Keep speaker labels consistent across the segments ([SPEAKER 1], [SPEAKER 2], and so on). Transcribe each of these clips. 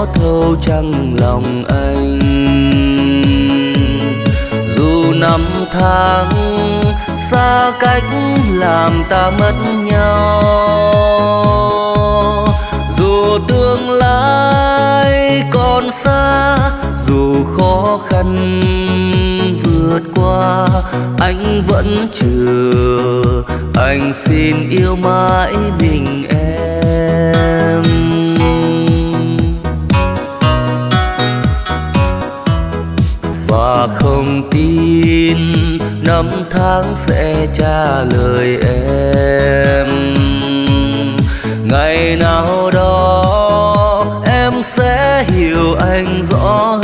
[SPEAKER 1] thấu trong lòng anh. Dù năm tháng xa cách làm ta mất nhau, dù tương lai còn xa, dù khó khăn vượt qua, anh vẫn chờ, anh xin yêu mãi mình em. Và không tin năm tháng sẽ trả lời em, ngày nào đó em sẽ hiểu anh rõ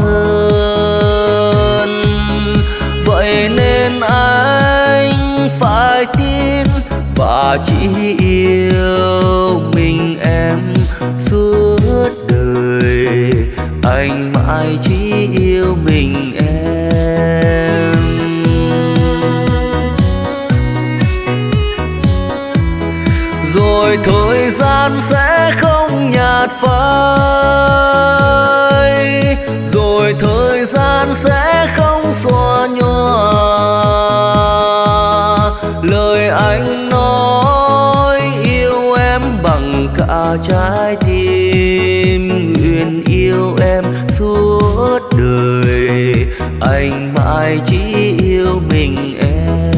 [SPEAKER 1] hơn. Vậy nên anh phải tin và chỉ yêu mình em suốt đời, anh mãi chỉ yêu mình em. Rồi thời gian sẽ không nhạt phai, rồi thời gian sẽ không xóa nhòa lời anh nói yêu em bằng cả trái tim. Nguyện yêu em suốt đời, anh mãi chỉ yêu mình em.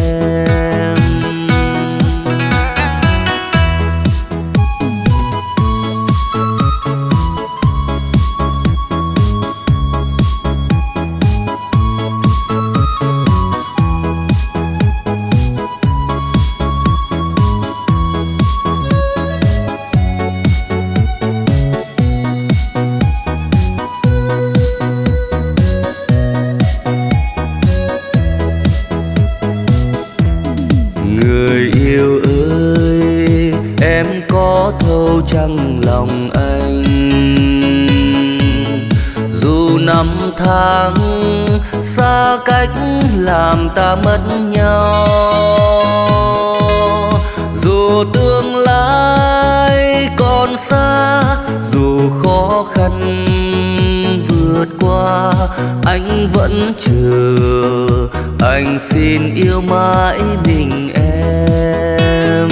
[SPEAKER 1] Trong lòng anh, dù năm tháng xa cách làm ta mất nhau, dù tương lai còn xa, dù khó khăn vượt qua, anh vẫn chờ, anh xin yêu mãi mình em.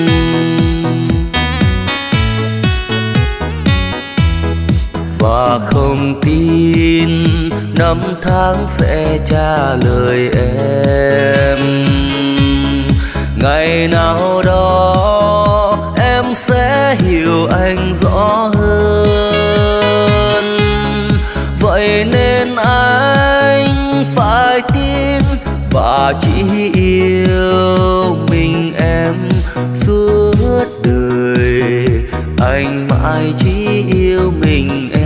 [SPEAKER 1] Và không tin năm tháng sẽ trả lời em, ngày nào đó em sẽ hiểu anh rõ hơn. Vậy nên anh phải tin và chỉ yêu mình em suốt đời, anh mãi chỉ yêu mình em.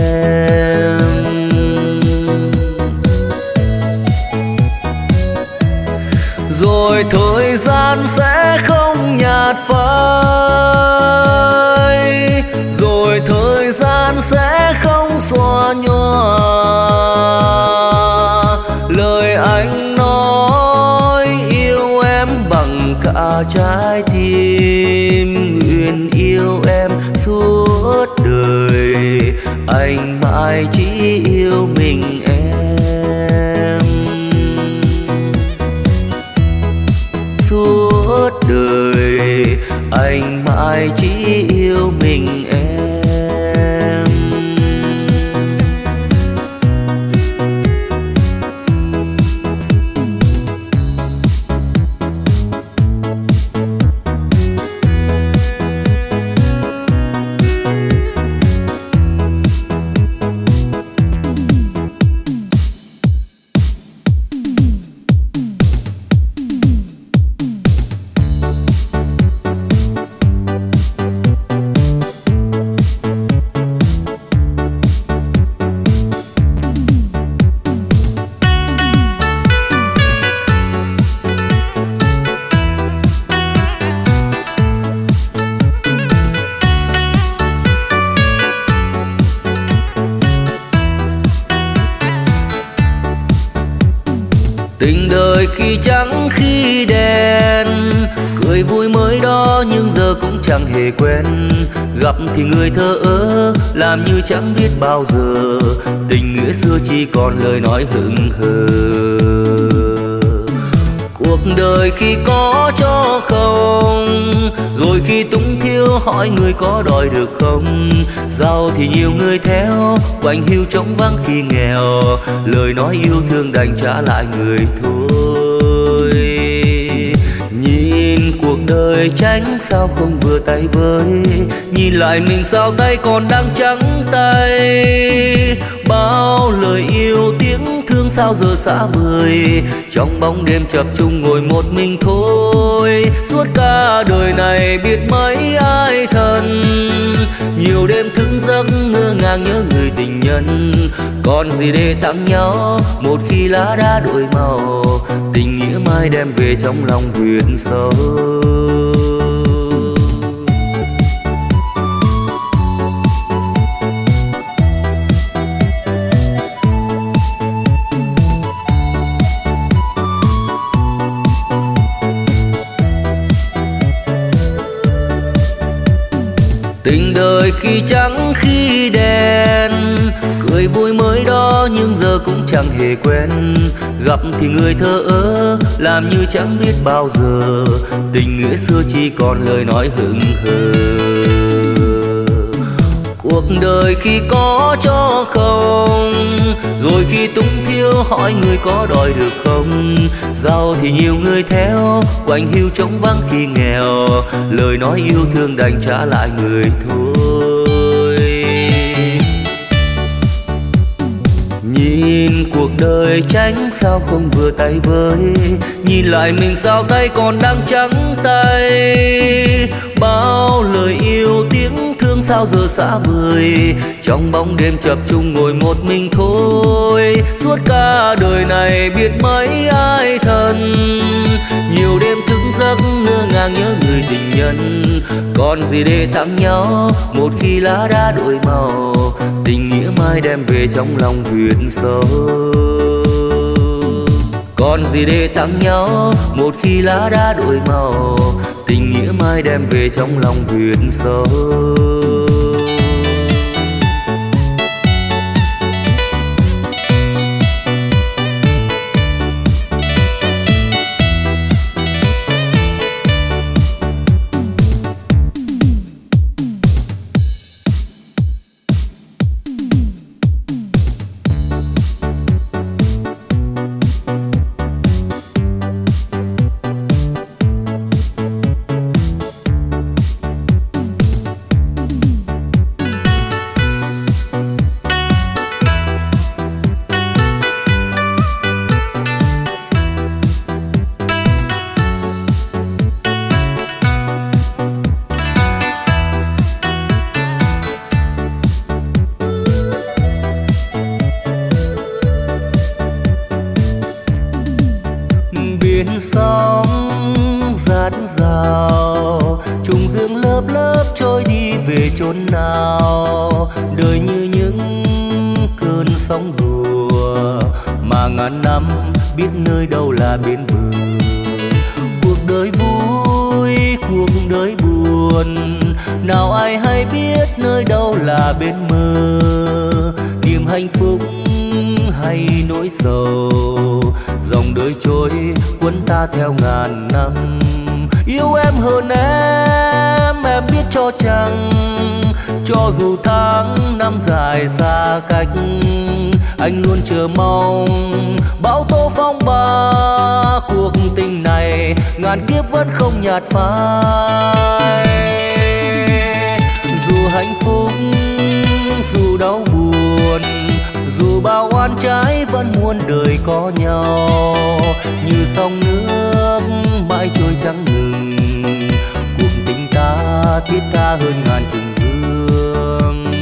[SPEAKER 1] Rồi thời gian sẽ không nhạt phai, rồi thời gian sẽ không xóa nhòa lời anh nói yêu em bằng cả trái tim. Nguyện yêu em suốt đời, anh mãi chỉ yêu mình em. Suốt đời anh mãi chỉ yêu mình em. Tình đời khi trắng khi đen, cười vui mới đó nhưng giờ cũng chẳng hề quen. Gặp thì người thờ ơ, làm như chẳng biết bao giờ. Tình nghĩa xưa chỉ còn lời nói hững hờ. Cuộc đời khi có cho không, rồi khi túng thiếu hỏi người có đòi được không. Giàu thì nhiều người theo, quạnh hiu trống vắng khi nghèo. Lời nói yêu thương đành trả lại người thôi. Nhìn cuộc đời tránh sao không vừa tay với, nhìn lại mình sao tay còn đang trắng tay. Bao lời yêu tiếng thương sao giờ xa vời, trong bóng đêm chập chung ngồi một mình thôi. Suốt cả đời này biết mấy ai thân, nhiều đêm thức giấc ngơ ngàng nhớ người tình nhân. Còn gì để tặng nhau một khi lá đã đổi màu, tình nghĩa mai đem về trong lòng huyệt sâu. Tình đời khi trắng khi đen, cười vui mới đó nhưng giờ cũng chẳng hề quen. Gặp thì người thờ ơ, làm như chẳng biết bao giờ. Tình nghĩa xưa chỉ còn lời nói hững hờ. Cuộc đời khi có cho không, rồi khi túng thiếu hỏi người có đòi được không. Giàu thì nhiều người theo, quạnh hiu trống vắng khi nghèo. Lời nói yêu thương đành trả lại người thôi. Nhìn cuộc đời tránh sao không vừa tay với, nhìn lại mình sao tay còn đang trắng tay. Bao lời yêu tiếng thương sao giờ xa vời, trong bóng đêm chập chung ngồi một mình thôi. Suốt cả đời này biết mấy ai thân, nhiều đêm thức giấc ngơ ngàng nhớ người tình nhân. Còn gì để tặng nhau một khi lá đã đổi màu, tình nghĩa mai đem về trong lòng huyệt sâu. Còn gì để tặng nhau một khi lá đã đổi màu, tình nghĩa mai đem về trong lòng huyệt sâu.
[SPEAKER 2] Sóng dạt dào trùng dương lớp lớp trôi đi về chốn nào. Đời như những cơn sóng đùa mà ngàn năm biết nơi đâu là bên bờ. Cuộc đời vui cuộc đời buồn, nào ai hay biết nơi đâu là bên mơ. Niềm hạnh phúc hay nỗi sầu, dòng đời trôi cuốn ta theo ngàn năm. Yêu em hơn em biết cho chăng, cho dù tháng năm dài xa cách. Anh luôn chờ mong bão tố phong ba, cuộc tình này ngàn kiếp vẫn không nhạt phai. Dù hạnh phúc dù đau buồn, dù bao oan trái vẫn muôn đời có nhau. Như sông nước mãi trôi chẳng ngừng, cuộc tình ta thiết tha hơn ngàn trùng dương.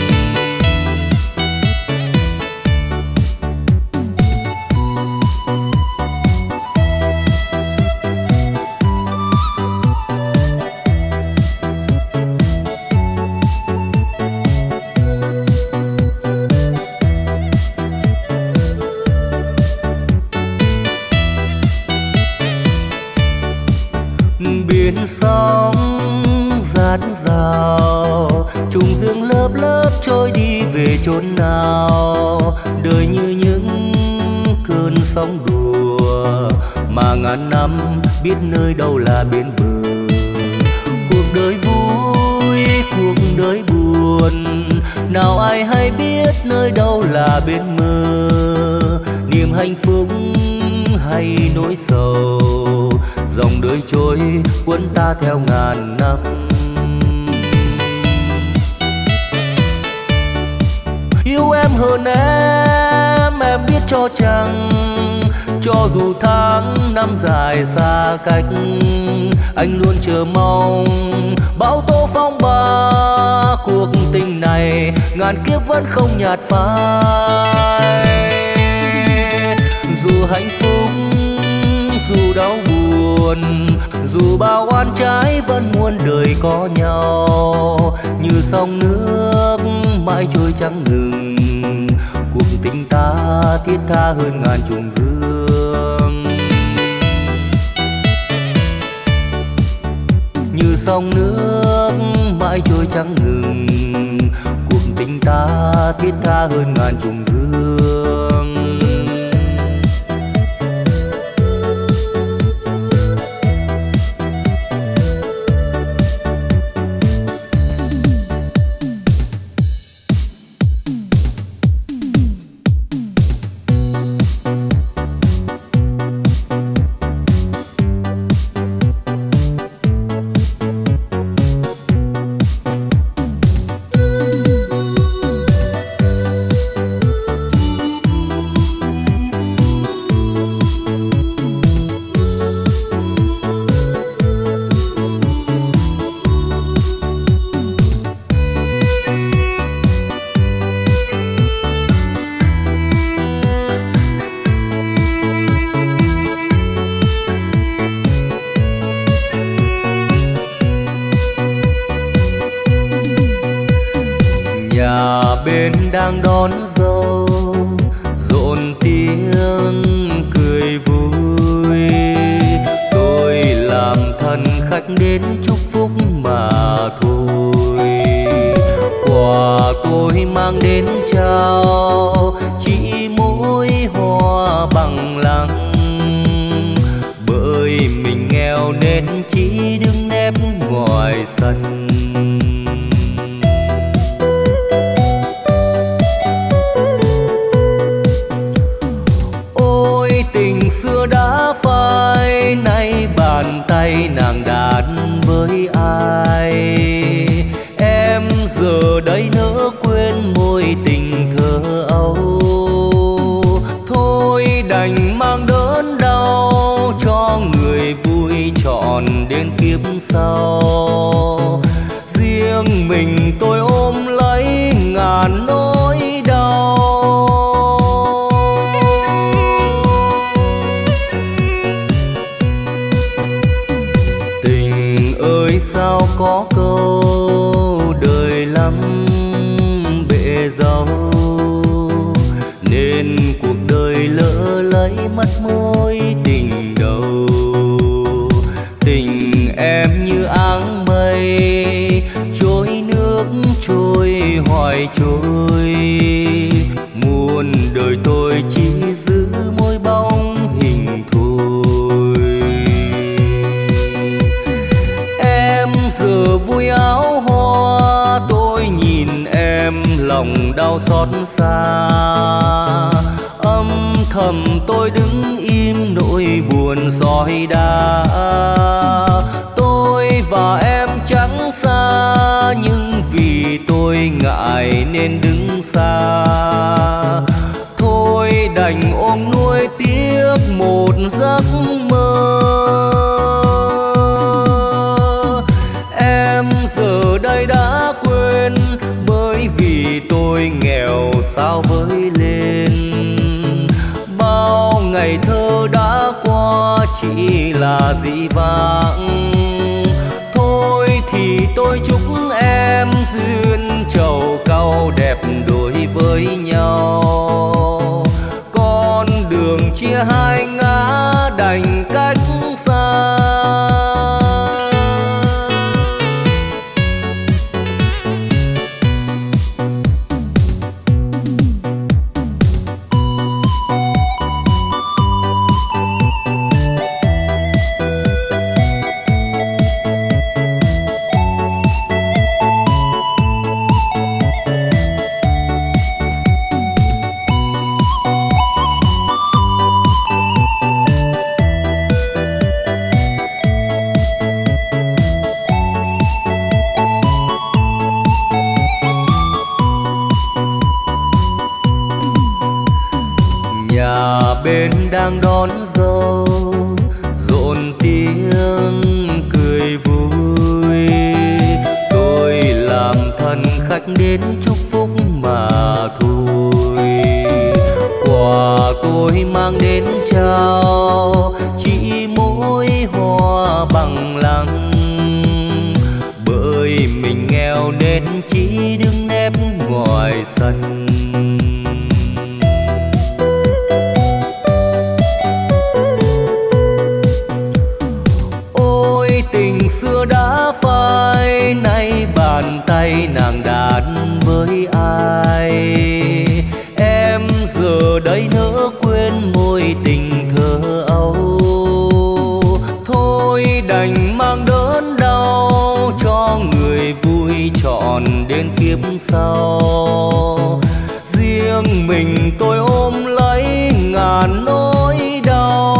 [SPEAKER 2] Biển sóng dạt dào trùng dương lớn lớp lớp trôi đi về chốn nào. Đời như những cơn sóng đùa mà ngàn năm biết nơi đâu là bên bờ. Cuộc đời vui, cuộc đời buồn, nào ai hay biết nơi đâu là bên mơ. Niềm hạnh phúc hay nỗi sầu, dòng đời trôi cuốn ta theo ngàn năm. Yêu em hơn em biết cho chăng, cho dù tháng năm dài xa cách, anh luôn chờ mong bão tố phong ba. Cuộc tình này ngàn kiếp vẫn không nhạt phai. Dù hạnh phúc, dù đau buồn, dù bao oan trái vẫn muôn đời có nhau. Như sông nước mãi trôi chẳng ngừng, cuộc tình ta thiết tha hơn ngàn trùng dương. Như sông nước mãi trôi chẳng ngừng, cuộc tình ta thiết tha hơn ngàn trùng dương. Đang đón dâu rộn tiếng cười vui, tôi làm thân khách đến chúc phúc mà thôi. Quà tôi mang đến trao chỉ mỗi hoa bằng lăng, bởi mình nghèo nên chỉ đứng nép ngoài sân. Xưa đã phai, nay bàn tay nàng đàn với ai. Em giờ đây nỡ quên môi tình thơ ấu, thôi đành mang đớn đau cho người vui trọn đến kiếp sau. Riêng mình tôi ôm lấy ngàn nỗi đau. Sao có câu đời lắm bể dâu, nên cuộc đời lỡ lấy mất mối tình đầu. Tình em như áng mây trôi nước trôi hoài trôi, muôn đời tôi chỉ giữ môi bóng hình thôi. Giờ vui áo hoa tôi nhìn em lòng đau xót xa, âm thầm tôi đứng im nỗi buồn soi đá. Tôi và em chẳng xa, nhưng vì tôi ngại nên đứng xa. Thôi đành ôm nuôi tiếc một giấc mơ. Giờ đây đã quên, bởi vì tôi nghèo sao với lên. Bao ngày thơ đã qua chỉ là dĩ vãng. Thôi thì tôi chúc em duyên trầu cau đẹp đôi với nhau. Con đường chia hai ngã đành cách xa. Nhà bên đang đón dâu rộn tiếng cười vui, tôi làm thân khách đến chúc phúc mà thôi. Quà tôi mang đến trao chỉ mỗi hoa bằng lăng, bởi mình nghèo nên chỉ đứng nép ngoài sân. Tình xưa đã phai, nay bàn tay nàng đàn với ai. Em giờ đây nỡ quên môi tình thơ ấu, thôi đành mang đớn đau cho người vui trọn đến kiếp sau. Riêng mình tôi ôm lấy ngàn nỗi đau.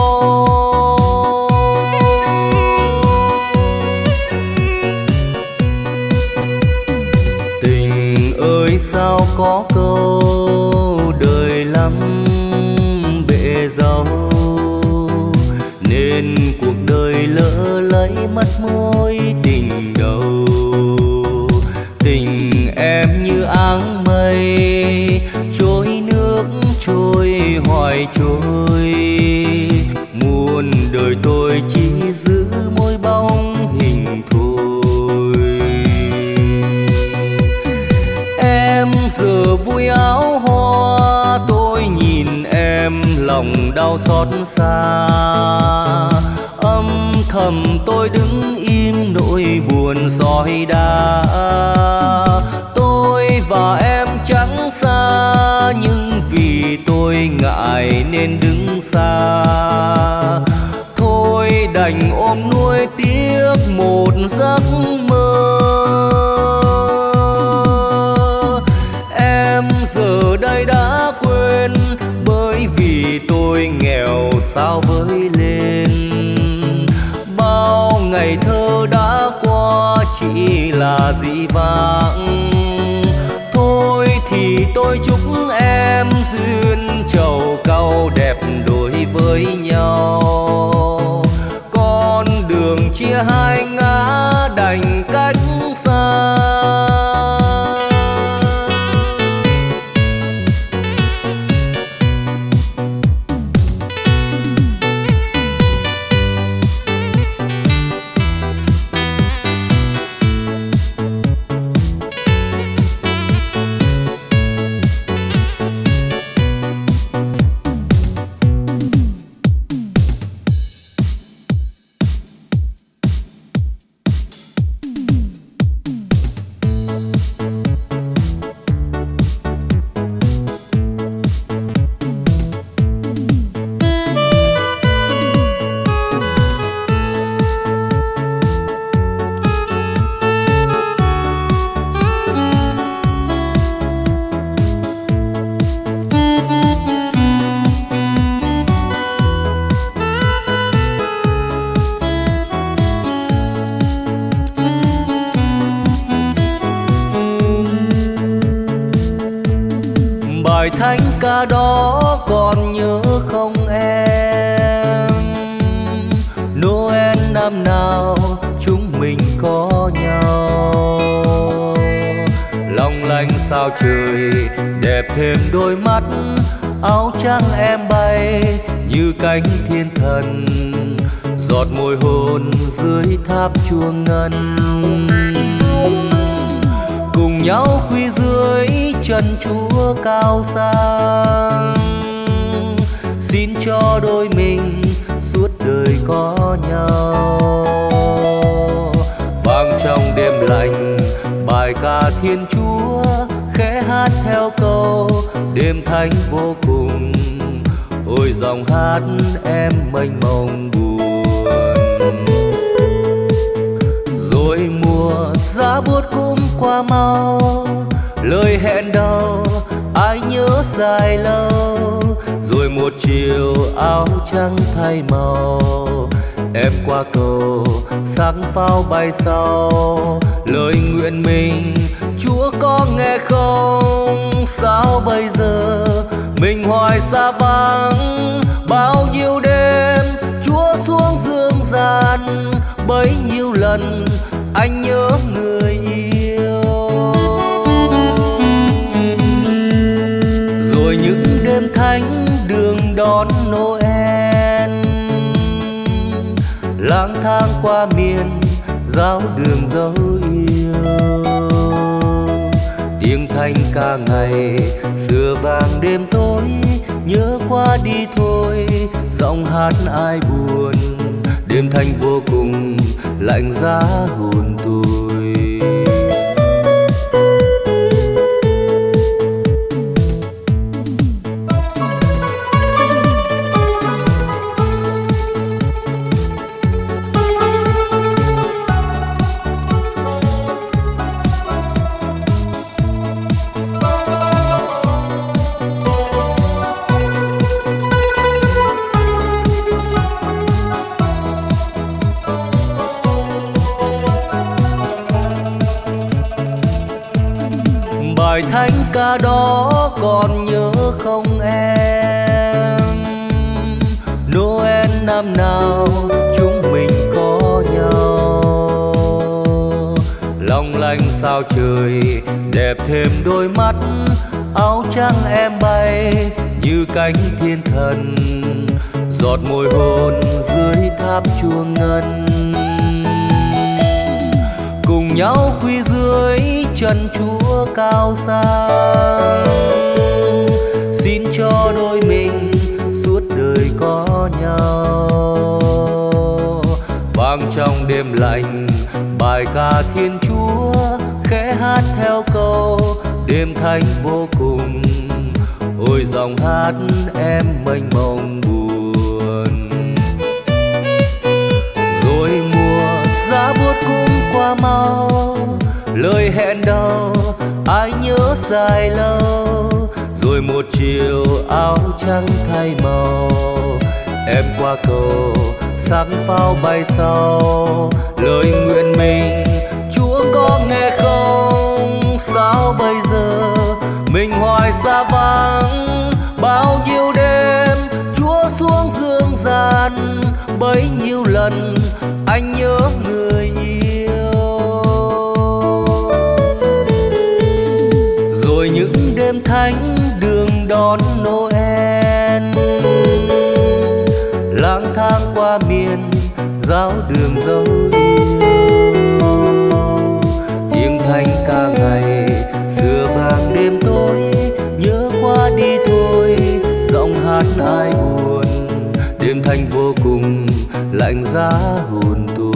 [SPEAKER 2] Sao có câu đời lắm bể dâu, nên cuộc đời lỡ lấy mất mối tình đầu. Tình em như áng mây trôi nước trôi hoài trôi, muôn đời tôi chỉ giữ môi bóng hình thôi. Giờ vui áo hoa tôi nhìn em lòng đau xót xa, âm thầm tôi đứng im nỗi buồn soi đá. Tôi và em chẳng xa nhưng vì tôi ngại nên đứng xa. Thôi đành ôm nuôi tiếc một giấc mơ. Giờ đây đã quên bởi vì tôi nghèo sao với lên. Bao ngày thơ đã qua chỉ là dĩ vãng. Thôi thì tôi chúc em duyên trầu cau đẹp đôi với nhau. Con đường chia hai ngã đành cách xa. Bài thánh ca đó còn nhớ không em? Noel năm nào chúng mình có nhau. Long lanh sao trời đẹp thêm đôi mắt, áo trắng em bay như cánh thiên thần, giọt môi hôn dưới tháp chuông ngân. Cùng nhau quy dưới chân Chúa cao sang, xin cho đôi mình suốt đời có nhau. Vang trong đêm lạnh bài ca Thiên Chúa, khẽ hát theo câu đêm thánh vô cùng. Ôi dòng hát em mênh mông buồn. Rồi mùa giá buốt cũng qua mau, lời hẹn đầu ai nhớ dài lâu. Rồi một chiều áo trắng thay màu, em qua cầu sáng pháo bay sau. Lời nguyện mình Chúa có nghe không? Sao bây giờ mình hoài xa vắng. Bao nhiêu đêm Chúa xuống dương gian, bấy nhiêu lần anh nhớ người yêu. Rồi những đêm thánh đường đón Noel, lang thang qua miền giáo đường dấu yêu. Tiếng thanh ca ngày xưa vang đêm tối, nhớ qua đi thôi giọng hát ai buồn. Đêm thanh vô cùng lạnh giá hồn tôi. Bài thánh ca đó còn nhớ không em? Noel năm nào chúng mình có nhau. Long lanh sao trời đẹp thêm đôi mắt, áo trắng em bay như cánh thiên thần. Giọt môi hôn dưới tháp chuông ngân, cùng nhau quy dưới chân Chúa cao sang. Xin cho đôi mình suốt đời có nhau. Vang trong đêm lạnh bài ca Thiên Chúa, khẽ hát theo câu đêm thanh vô cùng. Ôi dòng hát em mênh mông buồn. Rồi mùa giá buốt cũng qua mau, lời hẹn đầu ai nhớ dài lâu. Rồi một chiều áo trắng thay màu, em qua cầu sắc pháo bay sau. Lời nguyện mình Chúa có nghe không? Sao bây giờ mình hoài xa vắng? Bao nhiêu đêm Chúa xuống dương gian, bấy nhiêu lần anh nhớ người yêu. Rồi những đêm thánh đường đón Noel, lang thang qua miền giáo đường dấu yêu. Tiếng thanh ca ngày xưa vang đêm tối, nhớ qua đi thôi giọng hát ai buồn. Đêm thanh vô cùng lạnh giá hồn tôi.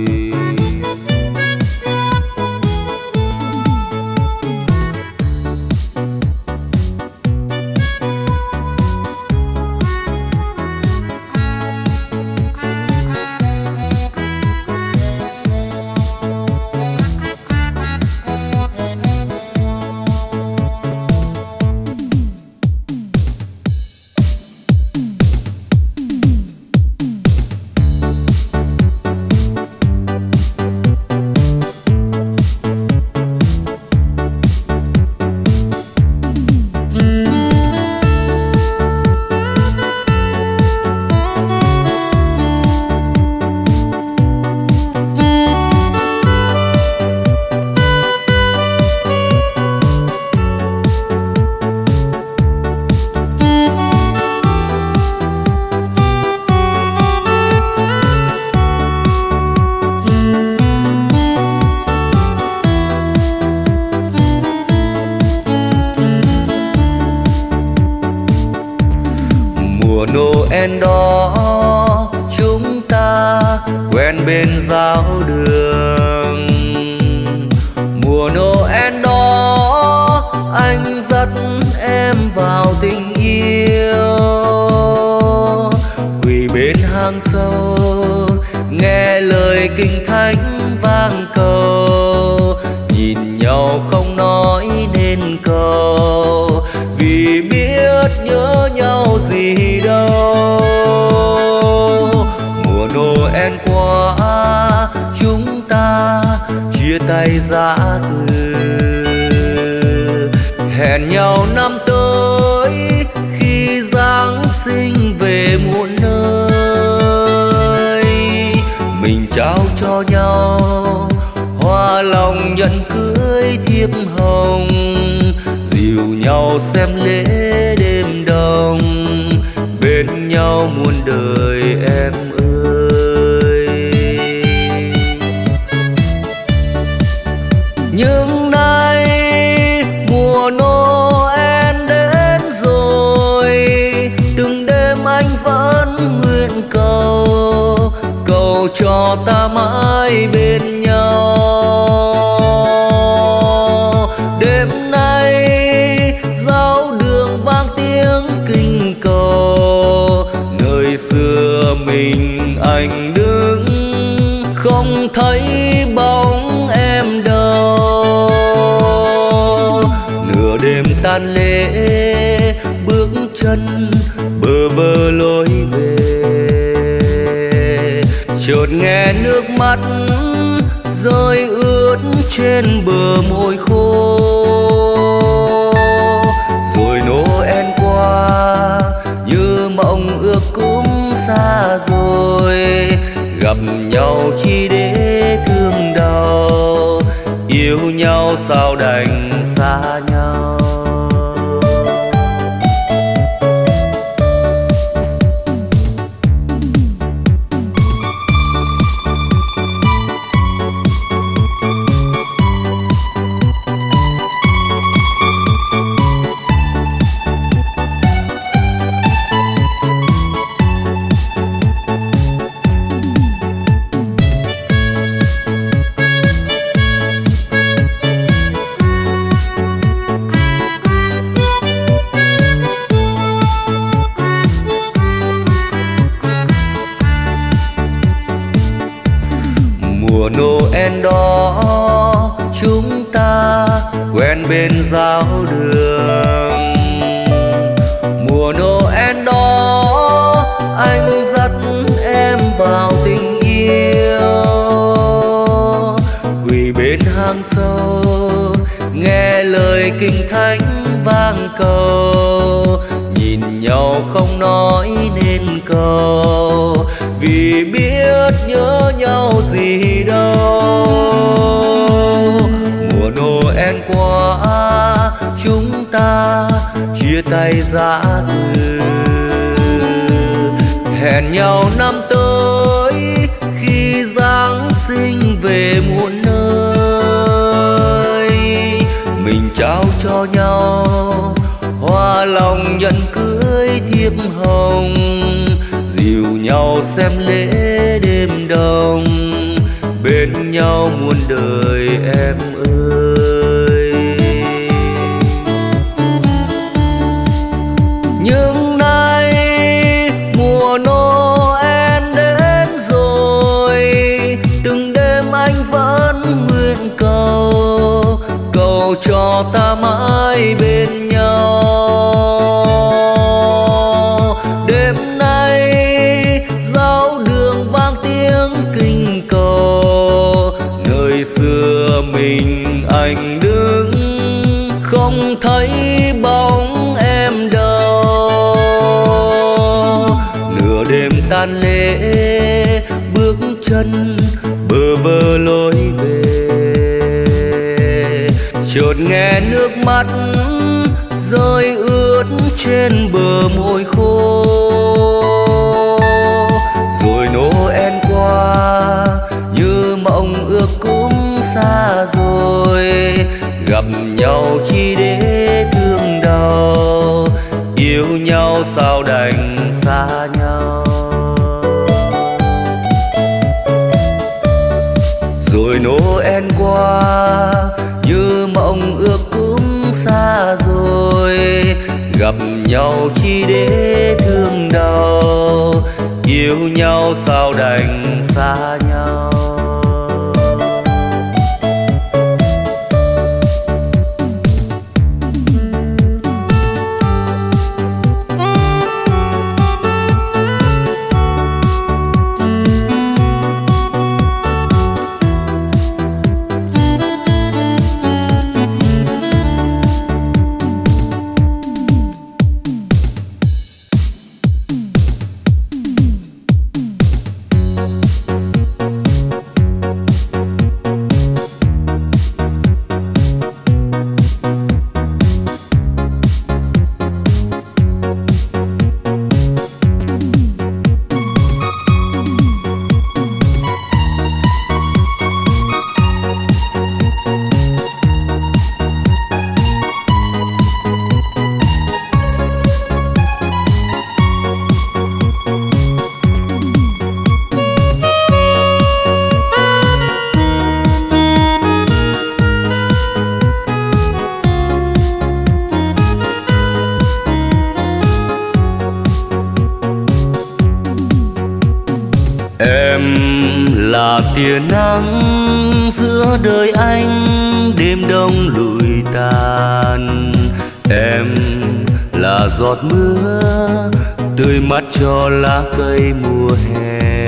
[SPEAKER 2] Mùa Noel đó chúng ta quen bên giáo đường. Mùa Noel đó anh dắt em vào tình yêu. Quỳ bên hang sâu nghe lời kinh thánh vang cầu, nhìn nhau không nói nên câu, vì biết nhớ nhau gì đâu. Mùa Noel qua chúng ta chia tay giã từ, hẹn nhau năm tới
[SPEAKER 1] sinh về muôn nơi. Mình trao cho nhau hoa lòng nhẫn cưới thiệp hồng, dìu nhau xem lễ đêm đông, bên nhau muôn đời em ơi. Nhưng nay mùa Noel đến rồi, từng đêm anh vẫn nguyện cầu, cầu cho ta mãi bên nhau. Đêm nay giáo đường vang tiếng kinh cầu, nơi xưa mình anh đứng không thấy bóng em đâu. Nửa đêm tan lễ bước chân bơ vơ lối về, chợt nghe nước mắt rơi ướt trên bờ môi khô. Rồi Noel qua như mộng ước cũng xa rồi, gặp nhau chỉ để thương đau, yêu nhau sao đành xa nhau. Mùa Noel đó chúng ta quen bên giáo đường. Mùa Noel đó anh dắt em vào tình yêu, quỳ bên hang sâu nghe lời kinh thánh vang cầu, nhìn nhau không nói nên câu, vì biết nhớ nhau gì đâu. Mùa Noel qua chúng ta chia tay giã từ, hẹn nhau năm tới khi Giáng sinh về muôn nơi. Mình trao cho nhau hoa lòng nhẫn cưới thiệp hồng, dìu nhau xem lễ đêm đông, bên nhau muôn đời em ơi. Nhưng nay mùa Noel đến rồi, từng đêm anh vẫn nguyện cầu, cầu cho ta mãi bên nhau. Đêm nay giáo đường vang tiếng kinh cầu, nơi xưa mình anh đứng không thấy bóng em đâu. Nửa đêm tan lễ bước chân bơ vơ lối về, chợt nghe nước mắt rơi ướt trên bờ môi khô. Rồi Noel qua như mộng ước cũng xa rồi, gặp nhau chỉ để thương đau, yêu nhau sao đành xa nhau. Rồi Noel qua như mộng ước cũng xa rồi, gặp nhau chỉ để thương đau, yêu nhau sao đành xa nhau. Em là tia nắng giữa đời anh, đêm đông lụi tàn. Em là giọt mưa tươi mát cho lá cây mùa hè.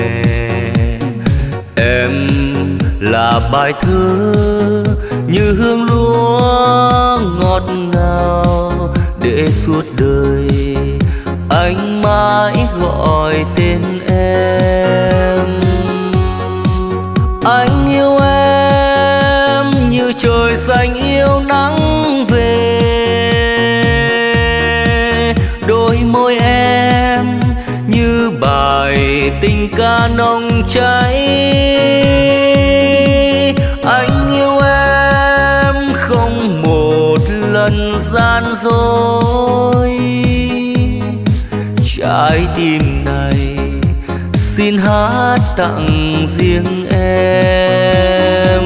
[SPEAKER 1] Em là bài thơ như hương lúa ngọt ngào, để suốt đời anh mãi gọi tên em. Anh yêu em như trời xanh yêu nắng về, đôi môi em như bài tình ca nồng cháy. Anh yêu em không một lần gian dối, trái tim này xin hát tặng riêng em.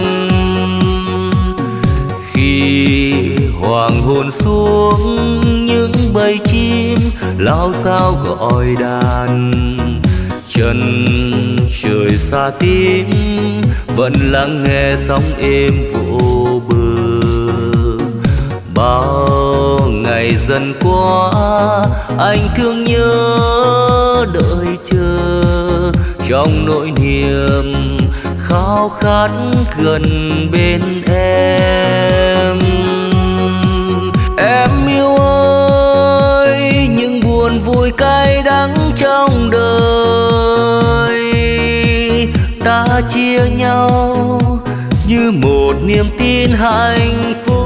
[SPEAKER 1] Khi hoàng hôn xuống những bầy chim lao sao gọi đàn, chân trời xa tím vẫn lắng nghe sóng êm vô bờ. Bao ngày dần qua anh thương nhớ đợi chờ, trong nỗi niềm khao khát gần bên em. Em yêu ơi, những buồn vui cay đắng trong đời ta chia nhau như một niềm tin hạnh phúc.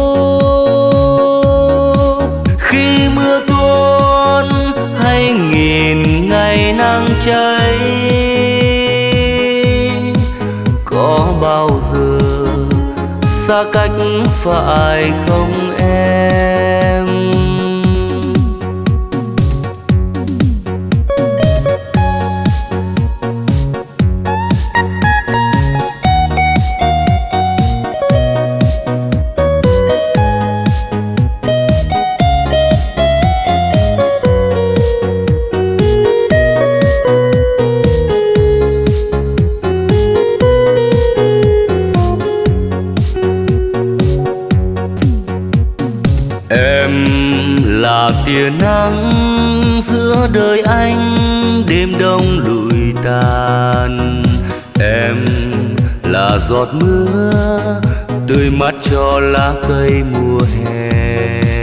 [SPEAKER 1] Khi mưa tuôn hay nghìn ngày nắng cháy, có bao giờ xa cách phải không em? Tia nắng giữa đời anh, đêm đông lụi tàn. Em là giọt mưa tươi mát cho lá cây mùa hè.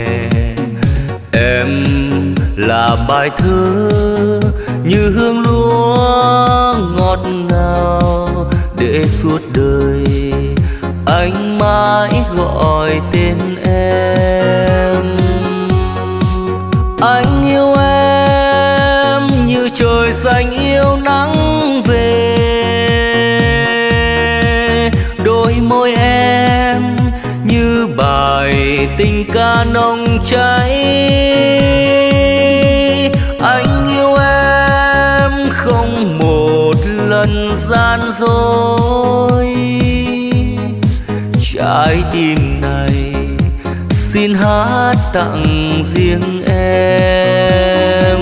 [SPEAKER 1] Em là bài thơ như hương lúa ngọt ngào, để suốt đời anh mãi gọi tên em. Anh yêu em như trời xanh yêu nắng về, đôi môi em như bài tình ca nồng cháy. Anh yêu em không một lần gian dối, trái tim này xin hát tặng riêng em.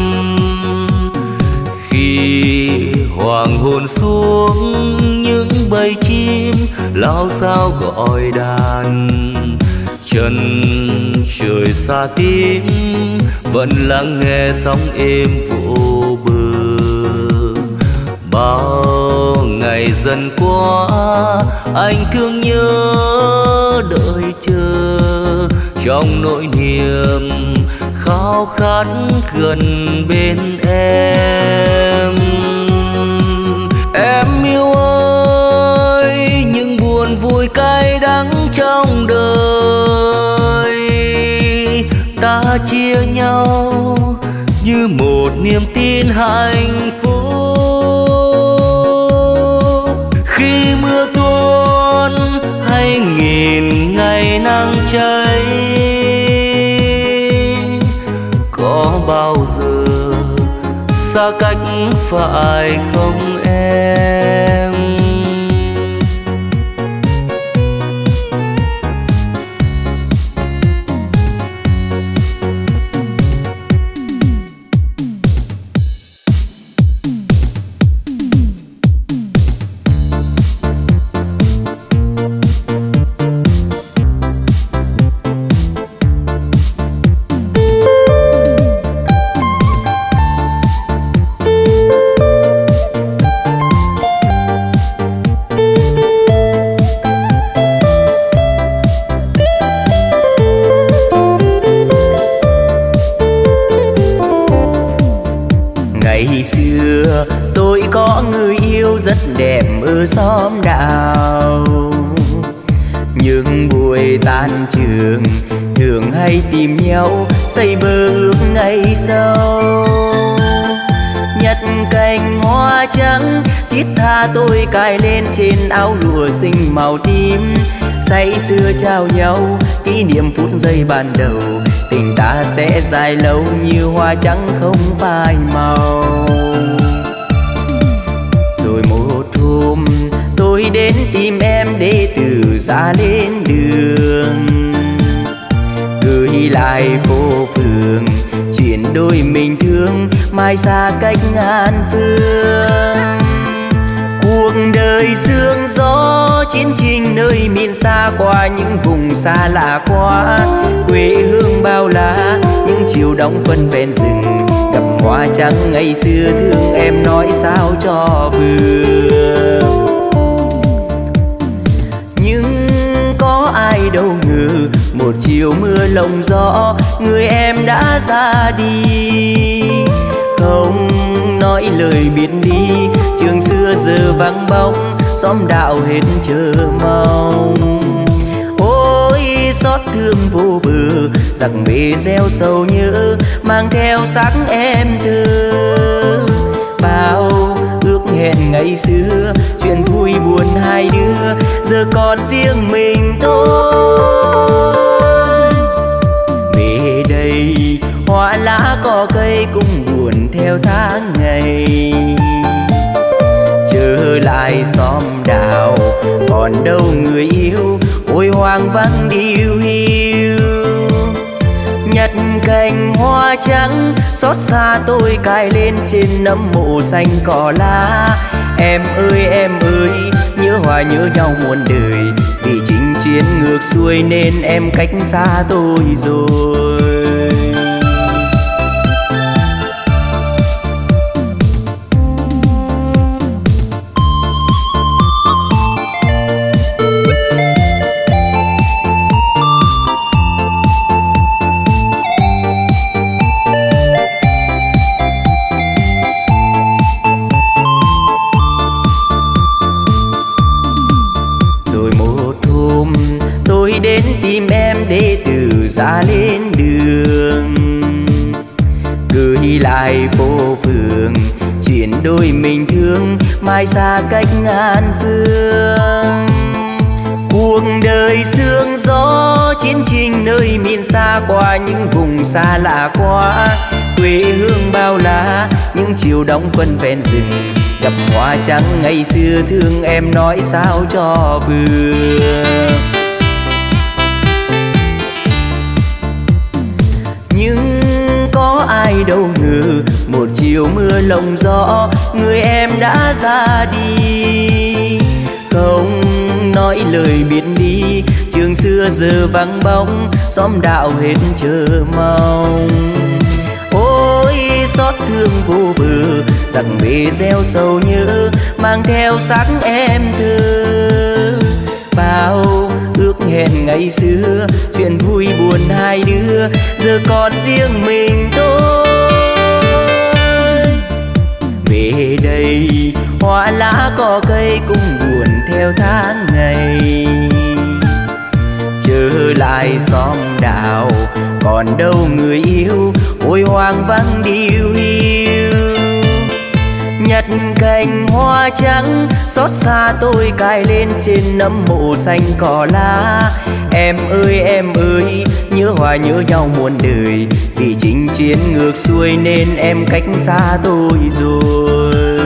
[SPEAKER 1] Khi hoàng hôn xuống những bầy chim lao sao gọi đàn, chân trời xa tím vẫn lắng nghe sóng êm vô bờ. Bao ngày dần qua anh thương nhớ đợi chờ, trong nỗi niềm khao khát gần bên em. Em yêu ơi, những buồn vui cay đắng trong đời ta chia nhau như một niềm tin hạnh phúc. Khi mưa tuôn hay nghìn ngày nắng cháy, có bao giờ xa cách phải không em?
[SPEAKER 2] Ngày xưa tôi có người yêu rất đẹp ở xóm đạo, những buổi tan trường thường hay tìm nhau xây mơ ước ngày sau. Nhặt cành hoa trắng thiết tha tôi cài lên trên áo lụa xinh màu tím, say sưa chào nhau kỷ niệm phút giây ban đầu. Tình ta sẽ dài lâu như hoa trắng không phai màu. Rồi một hôm tôi đến tìm em để từ ra lên đường, gửi lại phố phường chuyện đôi mình thương mai xa cách ngàn phương. Cuộc đời sương gió chiến trình nơi miền xa, qua những vùng xa lạ quá quê hương bao la. Những chiều đóng quân ven rừng gặp hoa trắng ngày xưa thương em nói sao cho vừa. Nhưng có ai đâu ngờ một chiều mưa lộng gió người em đã ra đi, không nói lời biệt đi. Trường xưa giờ vắng bóng, xóm đạo hết chờ mong. Ôi xót thương vô bờ, giặc về gieo sầu nhớ mang theo xác em thơ. Bao ước hẹn ngày xưa, chuyện vui buồn hai đứa giờ còn riêng mình tôi. Về đây hoa lá cỏ cây cũng buồn theo tháng ngày, trở lại xóm đạo còn đâu người yêu, ôi hoang vắng điêu hiu. Nhặt cành hoa trắng xót xa tôi cài lên trên nấm mộ xanh cỏ lá. Em ơi nhớ hoài nhớ nhau muôn đời, vì chinh chiến ngược xuôi nên em cách xa tôi rồi. Đến tìm em để từ ra lên đường, gửi lại phố phường chuyện đôi mình thương mai xa cách ngàn phương. Cuộc đời sương gió chiến trình nơi miền xa, qua những vùng xa lạ quá quê hương bao la. Những chiều đóng quân ven rừng gặp hoa trắng ngày xưa thương em nói sao cho vừa. Nhưng có ai đâu ngờ một chiều mưa lộng gió người em đã ra đi, không nói lời biệt đi. Trường xưa giờ vắng bóng, xóm đạo hết chờ mong. Ôi xót thương vô bờ, giặc về gieo sầu nhớ mang theo xác em thơ. Bao ước hẹn ngày xưa, chuyện vui buồn hai đứa giờ còn riêng mình tôi. Về đây hoa lá cỏ cây cũng buồn theo tháng ngày, trở lại xóm đạo còn đâu người yêu, ôi hoang vắng điêu hiu. Nhặt cành hoa trắng xót xa tôi cài lên trên nấm mộ xanh cỏ lá. Em ơi nhớ hoài nhớ nhau muôn đời, vì chinh chiến ngược xuôi nên em cách xa tôi rồi.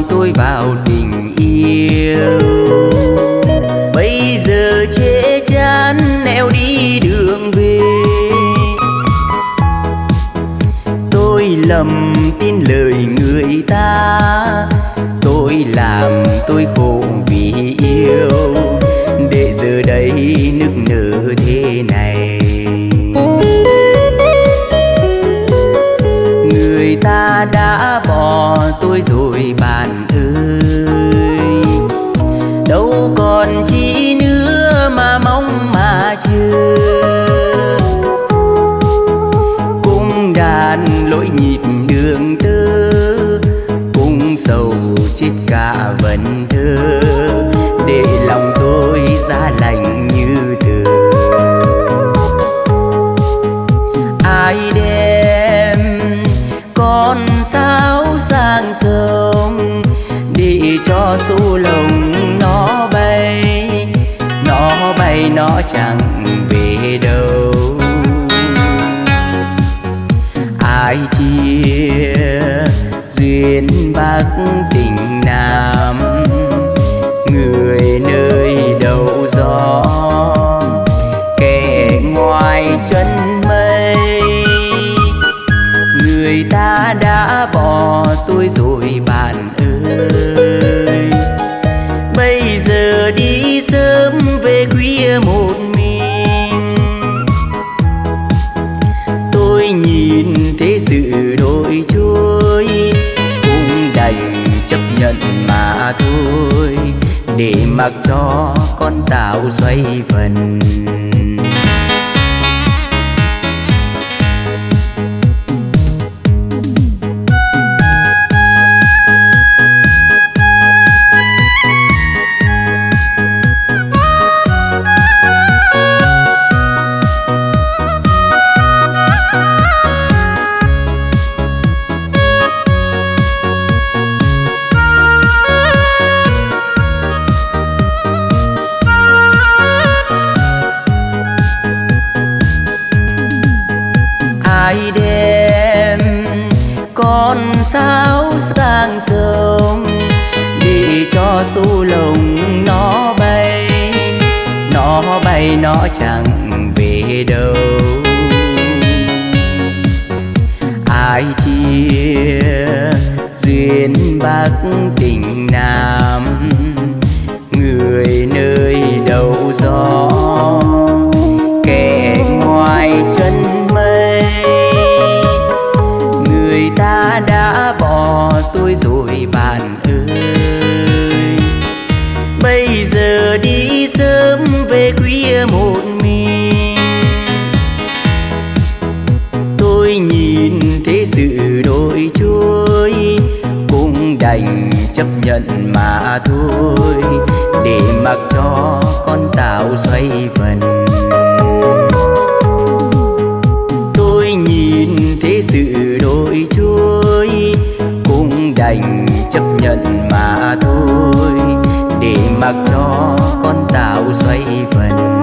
[SPEAKER 2] tôi vào tình yêu. Bây giờ chê chán nẻo đi đường về, tôi lầm tin lời người ta, tôi làm tôi khổ vì yêu, để giờ đây nức nở thế này. Người ta đã bỏ tôi rồi bạn ơi, đâu còn chi nữa mà mong mà chờ. Cung đàn lỗi nhịp đường tơ, cung sầu chết cả vần thơ, để lòng tôi giá lạnh như tờ. Ai đem con sáo sang sông, để cho số lồng nó bay nó chẳng về đâu. Ai chia duyên Bắc tình Nam, người nơi đầu gió, kẻ ngoài chân mây. Người ta đã bỏ tôi rồi bạn ơi, bây giờ đi sớm về khuya một mình. Tôi nhìn thế sự đổi trôi, cũng đành chấp nhận mà thôi, để mặc cho con tàu xoay vần. Ai đem con sáo sang sông, để cho số lồng nó bay nó chẳng về đâu. Ai chia duyên Bắc tình Nam, người nơi đầu gió, kẻ ngoài chân mây. Người ta đã bỏ tôi rồi bạn ơi, bây giờ đi sớm về khuya một mình. Tôi nhìn thế sự đổi trôi, cũng đành chấp nhận mà thôi, để mặc cho con tàu xoay vần. Tôi nhìn thế sự đổi trôi, cũng đành chấp nhận mà thôi, để mặc cho con tàu xoay vần.